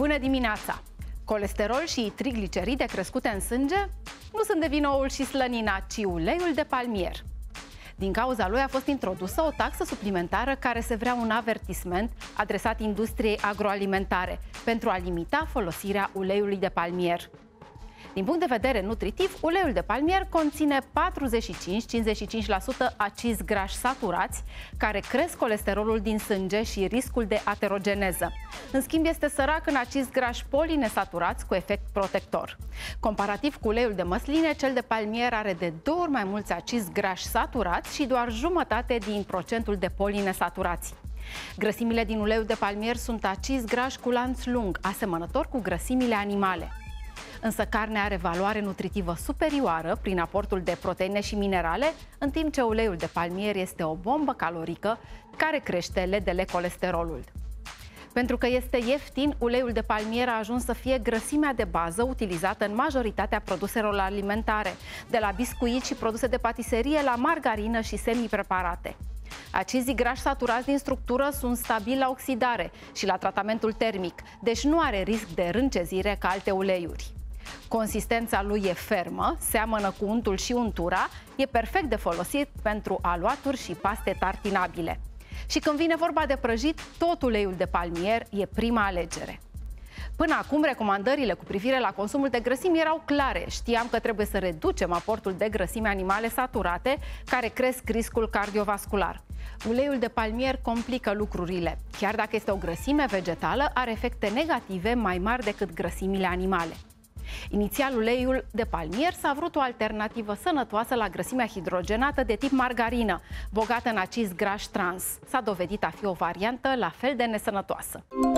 Bună dimineața! Colesterol și trigliceride crescute în sânge nu sunt de vină oul și slănina, ci uleiul de palmier. Din cauza lui a fost introdusă o taxă suplimentară care se vrea un avertisment adresat industriei agroalimentare pentru a limita folosirea uleiului de palmier. Din punct de vedere nutritiv, uleiul de palmier conține 45-55% acizi grași saturați, care cresc colesterolul din sânge și riscul de aterogeneză. În schimb, este sărac în acizi grași polinesaturați cu efect protector. Comparativ cu uleiul de măsline, cel de palmier are de 2 ori mai mulți acizi grași saturați și doar jumătate din procentul de polinesaturați. Grăsimile din uleiul de palmier sunt acizi grași cu lanț lung, asemănător cu grăsimile animale. Însă carnea are valoare nutritivă superioară prin aportul de proteine și minerale, în timp ce uleiul de palmier este o bombă calorică care crește ledele colesterolul. Pentru că este ieftin, uleiul de palmier a ajuns să fie grăsimea de bază utilizată în majoritatea produselor alimentare, de la biscuiți și produse de patiserie la margarină și semi-preparate. Acizii grași saturați din structură sunt stabili la oxidare și la tratamentul termic, deci nu are risc de râncezire ca alte uleiuri. Consistența lui e fermă, seamănă cu untul și untura, e perfect de folosit pentru aluaturi și paste tartinabile. Și când vine vorba de prăjit, tot uleiul de palmier e prima alegere. Până acum, recomandările cu privire la consumul de grăsimi erau clare. Știam că trebuie să reducem aportul de grăsimi animale saturate, care cresc riscul cardiovascular. Uleiul de palmier complică lucrurile. Chiar dacă este o grăsime vegetală, are efecte negative mai mari decât grăsimile animale. Inițial, uleiul de palmier s-a vrut o alternativă sănătoasă la grăsimea hidrogenată de tip margarină, bogată în acizi grași trans. S-a dovedit a fi o variantă la fel de nesănătoasă.